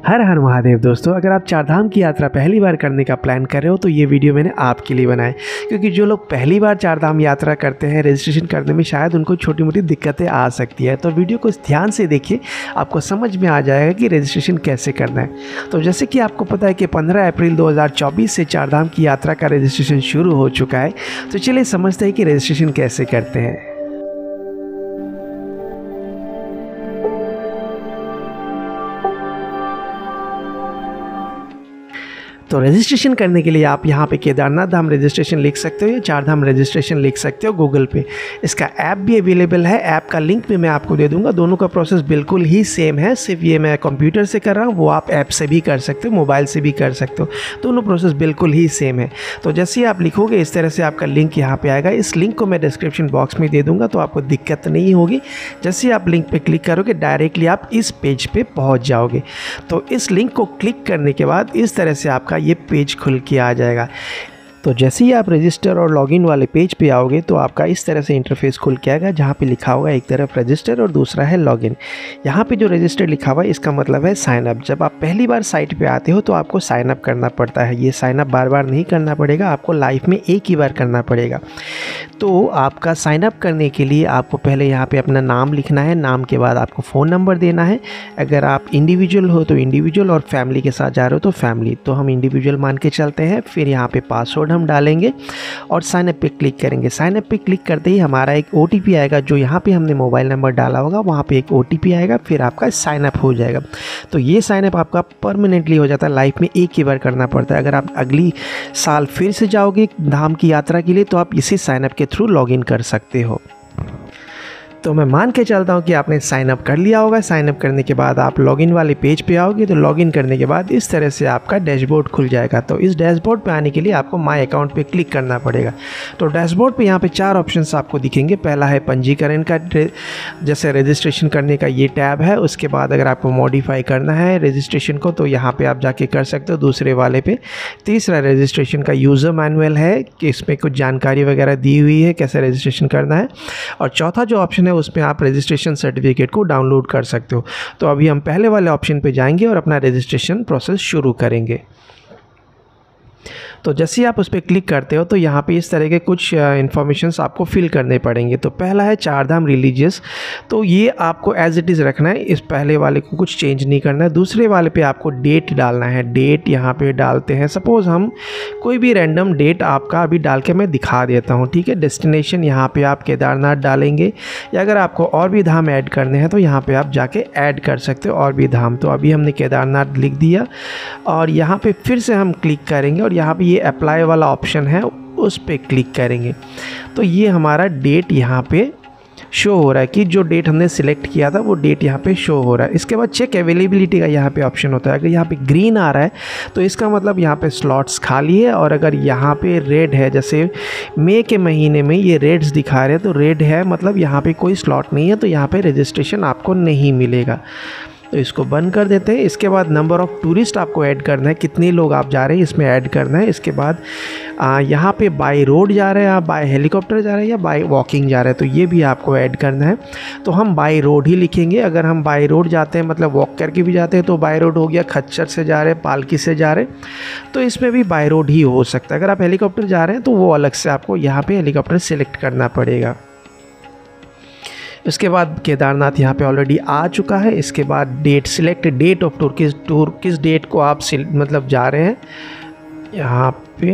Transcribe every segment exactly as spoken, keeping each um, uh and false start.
हर हर महादेव दोस्तों, अगर आप चारधाम की यात्रा पहली बार करने का प्लान कर रहे हो तो ये वीडियो मैंने आपके लिए बनाया, क्योंकि जो लोग पहली बार चारधाम यात्रा करते हैं रजिस्ट्रेशन करने में शायद उनको छोटी मोटी दिक्कतें आ सकती है। तो वीडियो को ध्यान से देखिए, आपको समझ में आ जाएगा कि रजिस्ट्रेशन कैसे करना है। तो जैसे कि आपको पता है कि पंद्रह अप्रैल दो हज़ार चौबीस से चारधाम की यात्रा का रजिस्ट्रेशन शुरू हो चुका है। तो चलिए समझते हैं कि रजिस्ट्रेशन कैसे करते हैं। तो रजिस्ट्रेशन करने के लिए आप यहाँ पे केदारनाथ धाम रजिस्ट्रेशन लिख सकते हो या चारधाम रजिस्ट्रेशन लिख सकते हो गूगल पे। इसका ऐप भी अवेलेबल है, ऐप का लिंक भी मैं आपको दे दूंगा। दोनों का प्रोसेस बिल्कुल ही सेम है, सिर्फ ये मैं कंप्यूटर से कर रहा हूँ, वो आप ऐप से भी कर सकते हो, मोबाइल से भी कर सकते हो। दोनों प्रोसेस बिल्कुल ही सेम है। तो जैसे ही आप लिखोगे इस तरह से आपका लिंक यहाँ पर आएगा। इस लिंक को मैं डिस्क्रिप्शन बॉक्स में दे दूँगा, तो आपको दिक्कत नहीं होगी। जैसे ही आप लिंक पर क्लिक करोगे डायरेक्टली आप इस पेज पर पहुँच जाओगे। तो इस लिंक को क्लिक करने के बाद इस तरह से आपका ये पेज खुल के आ जाएगा। तो जैसे ही आप रजिस्टर और लॉगिन वाले पेज पे आओगे तो आपका इस तरह से इंटरफेस खुल के आएगा, जहाँ पे लिखा होगा एक तरफ रजिस्टर और दूसरा है लॉगिन। यहाँ पे जो रजिस्टर लिखा हुआ है इसका मतलब है साइन अप। जब आप पहली बार साइट पे आते हो तो आपको साइन अप करना पड़ता है। ये साइन अप बार बार नहीं करना पड़ेगा, आपको लाइफ में एक ही बार करना पड़ेगा। तो आपका साइन अप करने के लिए आपको पहले यहाँ पे अपना नाम लिखना है, नाम के बाद आपको फ़ोन नंबर देना है। अगर आप इंडिविजुअल हो तो इंडिविजुअल, और फैमिली के साथ जा रहे हो तो फैमिली। तो हम इंडिविजुअल मान के चलते हैं। फिर यहाँ पे पासवर्ड हम डालेंगे और साइन अप पे क्लिक करेंगे। साइन अप पे क्लिक करते ही हमारा एक ओटीपी आएगा, जो यहाँ पे हमने मोबाइल नंबर डाला होगा वहाँ पे एक ओटीपी आएगा, फिर आपका साइन अप हो जाएगा। तो ये साइन अप आपका परमानेंटली हो जाता है, लाइफ में एक ही बार करना पड़ता है। अगर आप अगली साल फिर से जाओगे धाम की यात्रा के लिए तो आप इसी साइन अप के थ्रू लॉगिन कर सकते हो। तो मैं मान के चलता हूँ कि आपने साइन अप कर लिया होगा। साइन अप करने के बाद आप लॉगिन वाले पेज पे आओगे। तो लॉगिन करने के बाद इस तरह से आपका डैशबोर्ड खुल जाएगा। तो इस डैशबोर्ड पे आने के लिए आपको माय अकाउंट पे क्लिक करना पड़ेगा। तो डैशबोर्ड पे यहाँ पे चार ऑप्शंस आपको दिखेंगे। पहला है पंजीकरण का, जैसे रजिस्ट्रेशन करने का ये टैब है। उसके बाद अगर आपको मॉडिफाई करना है रजिस्ट्रेशन को तो यहाँ पर आप जाके कर सकते हो, दूसरे वाले पे। तीसरा रजिस्ट्रेशन का यूज़र मैनुअल है कि इसमें कुछ जानकारी वगैरह दी हुई है कैसे रजिस्ट्रेशन करना है। और चौथा जो ऑप्शन है उसमें आप रजिस्ट्रेशन सर्टिफिकेट को डाउनलोड कर सकते हो। तो अभी हम पहले वाले ऑप्शन पे जाएंगे और अपना रजिस्ट्रेशन प्रोसेस शुरू करेंगे। तो जैसे ही आप उस पर क्लिक करते हो तो यहाँ पे इस तरह के कुछ इन्फॉर्मेशंस आपको फिल करने पड़ेंगे। तो पहला है चारधाम रिलीजियस, तो ये आपको एज इट इज़ रखना है, इस पहले वाले को कुछ चेंज नहीं करना है। दूसरे वाले पे आपको डेट डालना है, डेट यहाँ पे डालते हैं। सपोज़ हम कोई भी रैंडम डेट आपका अभी डाल के मैं दिखा देता हूँ, ठीक है। डेस्टिनेशन यहाँ पर आप केदारनाथ डालेंगे, या अगर आपको और भी धाम ऐड करने हैं तो यहाँ पर आप जाके ऐड कर सकते हो और भी धाम। तो अभी हमने केदारनाथ लिख दिया और यहाँ पर फिर से हम क्लिक करेंगे और यहाँ पर ये अप्लाई वाला ऑप्शन है उस पर क्लिक करेंगे। तो ये हमारा डेट यहाँ पे शो हो रहा है कि जो डेट हमने सिलेक्ट किया था वो डेट यहाँ पे शो हो रहा है। इसके बाद चेक अवेलेबिलिटी का यहाँ पे ऑप्शन होता है। अगर यहाँ पे ग्रीन आ रहा है तो इसका मतलब यहाँ पे स्लॉट्स खाली है, और अगर यहाँ पे रेड है, जैसे मई के महीने में ये रेड्स दिखा रहे हैं तो रेड है मतलब यहाँ पे कोई स्लॉट नहीं है, तो यहाँ पे रजिस्ट्रेशन आपको नहीं मिलेगा। तो इसको बंद कर देते हैं। इसके बाद नंबर ऑफ़ टूरिस्ट आपको ऐड करना है, कितने लोग आप जा रहे हैं इसमें ऐड करना है। इसके बाद आ, यहाँ पे बाय रोड जा रहे हैं आप, बाय हेलीकॉप्टर जा रहे हैं या बाय वॉकिंग जा रहे हैं, तो ये भी आपको ऐड करना है। तो हम बाय रोड ही लिखेंगे। अगर हम बाय रोड जाते हैं मतलब वॉक करके भी जाते हैं तो बाय रोड हो गया। खच्चर से जा रहे हैं, पालकी से जा रहे हैं तो इसमें भी बाय रोड ही हो सकता है। अगर आप हेलीकॉप्टर जा रहे हैं तो वो अलग से आपको यहाँ पर हेलीकॉप्टर सेलेक्ट करना पड़ेगा। इसके बाद केदारनाथ यहाँ पे ऑलरेडी आ चुका है। इसके बाद date select, date of tour, किस टूर किस डेट को आप मतलब जा रहे हैं, यहाँ पे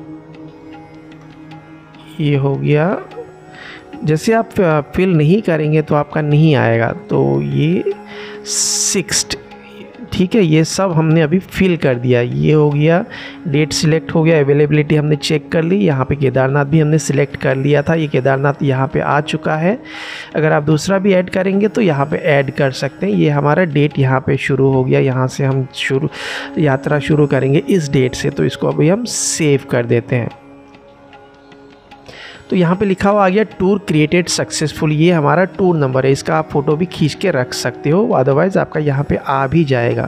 ये हो गया। जैसे आप फिल नहीं करेंगे तो आपका नहीं आएगा। तो ये सिक्स्थ, ठीक है, ये सब हमने अभी फिल कर दिया। ये हो गया, डेट सिलेक्ट हो गया, अवेलेबिलिटी हमने चेक कर ली। यहाँ पे केदारनाथ भी हमने सिलेक्ट कर लिया था, ये केदारनाथ यहाँ पे आ चुका है। अगर आप दूसरा भी ऐड करेंगे तो यहाँ पे ऐड कर सकते हैं। ये हमारा डेट यहाँ पे शुरू हो गया, यहाँ से हम शुरू यात्रा शुरू करेंगे इस डेट से। तो इसको अभी हम सेव कर देते हैं। तो यहाँ पे लिखा हुआ आ गया टूर क्रिएटेड सक्सेसफुल, ये हमारा टूर नंबर है। इसका आप फ़ोटो भी खींच के रख सकते हो, अदरवाइज़ आपका यहाँ पे आ भी जाएगा।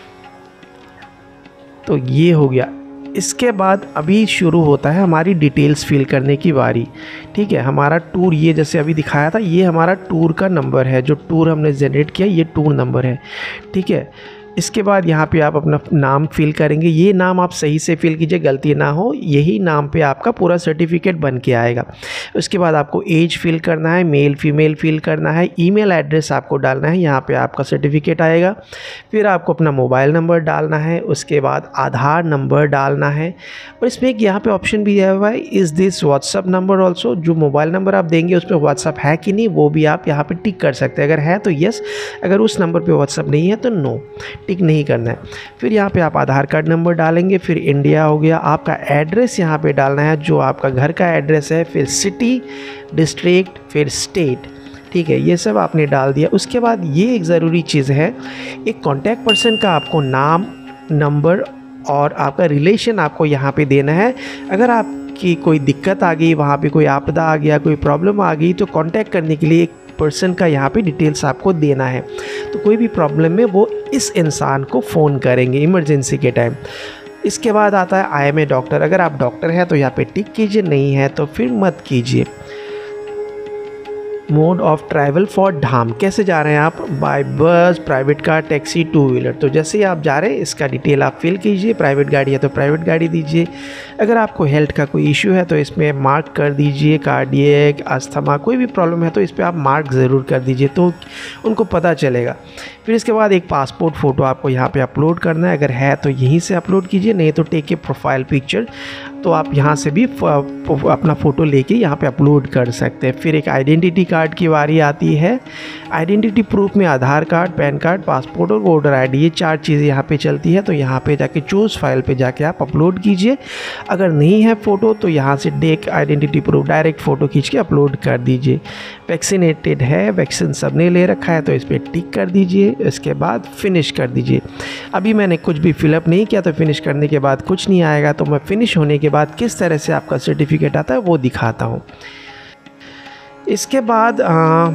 तो ये हो गया। इसके बाद अभी शुरू होता है हमारी डिटेल्स फिल करने की बारी, ठीक है। हमारा टूर ये जैसे अभी दिखाया था, ये हमारा टूर का नंबर है, जो टूर हमने जनरेट किया ये टूर नंबर है, ठीक है। इसके बाद यहाँ पे आप अपना नाम फिल करेंगे। ये नाम आप सही से फिल कीजिए, गलती ना हो, यही नाम पे आपका पूरा सर्टिफिकेट बन के आएगा। उसके बाद आपको एज फिल करना है, मेल फीमेल फिल करना है, ईमेल एड्रेस आपको डालना है, यहाँ पे आपका सर्टिफिकेट आएगा। फिर आपको अपना मोबाइल नंबर डालना है, उसके बाद आधार नंबर डालना है। और इसमें एक यहाँ पे ऑप्शन भी दिया हुआ है, is this WhatsApp number also, जो मोबाइल नंबर आप देंगे उसमें व्हाट्सअप है कि नहीं वो भी आप यहाँ पे टिक कर सकते हैं। अगर है तो यस, अगर उस नंबर पे व्हाट्सअप नहीं है तो नो, टिक नहीं करना है। फिर यहाँ पे आप आधार कार्ड नंबर डालेंगे, फिर इंडिया हो गया, आपका एड्रेस यहाँ पे डालना है जो आपका घर का एड्रेस है, फिर सिटी, डिस्ट्रिक्ट, फिर स्टेट, ठीक है, ये सब आपने डाल दिया। उसके बाद ये एक ज़रूरी चीज़ है, एक कॉन्टैक्ट पर्सन का आपको नाम, नंबर और आपका रिलेशन आपको यहाँ पे देना है। अगर आपकी कोई दिक्कत आ गई, वहाँ पे कोई आपदा आ गया, कोई प्रॉब्लम आ गई, तो कांटेक्ट करने के लिए एक पर्सन का यहाँ पे डिटेल्स आपको देना है। तो कोई भी प्रॉब्लम में वो इस इंसान को फ़ोन करेंगे इमरजेंसी के टाइम। इसके बाद आता है आई एम ए डॉक्टर। अगर आप डॉक्टर हैं तो यहाँ पे टिक कीजिए, नहीं है तो फिर मत कीजिए। मोड ऑफ ट्रैवल फॉर धाम, कैसे जा रहे हैं आप, by bus, private car, taxi, two wheeler. तो जैसे ही आप जा रहे हैं इसका डिटेल आप फिल कीजिए, प्राइवेट गाड़ी है तो प्राइवेट गाड़ी दीजिए। अगर आपको हेल्थ का कोई इशू है तो इसमें मार्क कर दीजिए, कार्डियक, अस्थमा, कोई भी प्रॉब्लम है तो इस पर आप मार्क ज़रूर कर दीजिए तो उनको पता चलेगा। फिर इसके बाद एक पासपोर्ट फ़ोटो आपको यहाँ पे अपलोड करना है, अगर है तो यहीं से अपलोड कीजिए, नहीं तो टेक ए प्रोफाइल पिक्चर, तो आप यहाँ से भी अपना फ़ोटो लेके यहाँ पे अपलोड कर सकते हैं। फिर एक आइडेंटिटी कार्ड की बारी आती है। आइडेंटिटी प्रूफ में Aadhaar card, pan card, passport और वोटर आईडी, ये चार चीज़ें यहाँ पे चलती है। तो यहाँ पे जाके चूज़ फाइल पे जाके आप अपलोड कीजिए। अगर नहीं है फ़ोटो तो यहाँ से take identity proof, direct photo खींच के अपलोड कर दीजिए। वैक्सीनेटेड है, वैक्सीन सबने ले रखा है तो इस पर टिक कर दीजिए। इसके बाद फिनिश कर दीजिए। अभी मैंने कुछ भी फिलअप नहीं किया तो फिनिश करने के बाद कुछ नहीं आएगा, तो मैं फिनिश होने के बाद किस तरह से आपका सर्टिफिकेट आता है वो दिखाता हूँ। इसके बाद आ,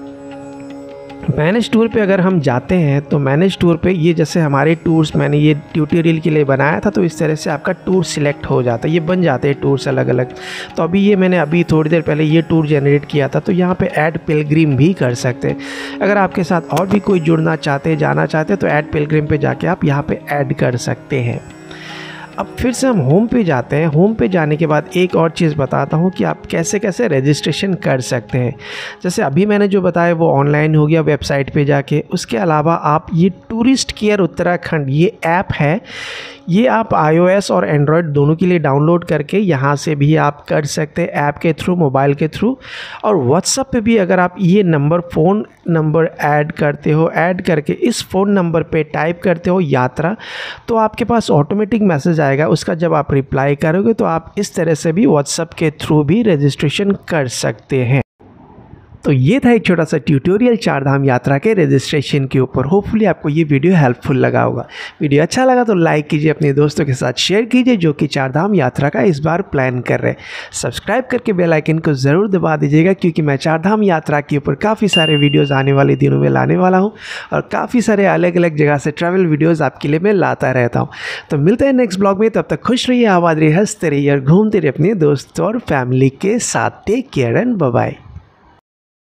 मैनेज टूर पे अगर हम जाते हैं तो मैनेज टूर पे ये जैसे हमारे टूर्स मैंने ये ट्यूटोरियल के लिए बनाया था, तो इस तरह से आपका टूर सिलेक्ट हो जाता है, ये बन जाते हैं टूर्स अलग अलग। तो अभी ये मैंने अभी थोड़ी देर पहले ये टूर जनरेट किया था, तो यहाँ पे ऐड पिलग्रिम भी कर सकते हैं। अगर आपके साथ और भी कोई जुड़ना चाहते हैं, जाना चाहते हैं, तो ऐड पिलग्रिम पे जाके आप यहाँ पे ऐड कर सकते हैं। अब फिर से हम होम पे जाते हैं। होम पे जाने के बाद एक और चीज़ बताता हूँ कि आप कैसे कैसे रजिस्ट्रेशन कर सकते हैं। जैसे अभी मैंने जो बताया वो ऑनलाइन हो गया वेबसाइट पे जाके। उसके अलावा आप ये टूरिस्ट केयर उत्तराखंड ये ऐप है, ये आप आईओएस और एंड्रॉयड दोनों के लिए डाउनलोड करके यहाँ से भी आप कर सकते हैं, ऐप के थ्रू, मोबाइल के थ्रू। और व्हाट्सएप पे भी अगर आप ये नंबर फ़ोन नंबर ऐड करते हो, ऐड करके इस फ़ोन नंबर पे टाइप करते हो यात्रा, तो आपके पास ऑटोमेटिक मैसेज आएगा। उसका जब आप रिप्लाई करोगे तो आप इस तरह से भी व्हाट्सएप के थ्रू भी रजिस्ट्रेशन कर सकते हैं। तो ये था एक छोटा सा ट्यूटोरियल चारधाम यात्रा के रजिस्ट्रेशन के ऊपर। होपफुली आपको ये वीडियो हेल्पफुल लगा होगा। वीडियो अच्छा लगा तो लाइक कीजिए, अपने दोस्तों के साथ शेयर कीजिए जो कि चारधाम यात्रा का इस बार प्लान कर रहे हैं। सब्सक्राइब करके बेल आइकन को ज़रूर दबा दीजिएगा, क्योंकि मैं चारधाम यात्रा के ऊपर काफ़ी सारे वीडियोज़ आने वाले दिनों में लाने वाला हूँ और काफ़ी सारे अलग अलग जगह से ट्रैवल वीडियोज़ आपके लिए मैं लाता रहता हूँ। तो मिलते हैं नेक्स्ट ब्लॉग में, तब तक खुश रहिए, आबाद रहिए, हंसते रहिए और घूमते रहिए अपने दोस्तों और फैमिली के साथ। Take care and bye bye.